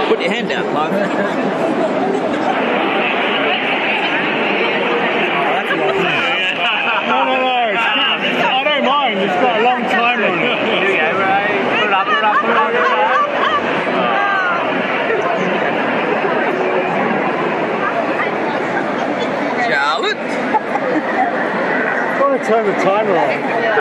Put your hand out, Clive. No. I don't mind. It's got a long timer on it. Here we go, right? Put it up. Charlotte. I want to turn the timer on.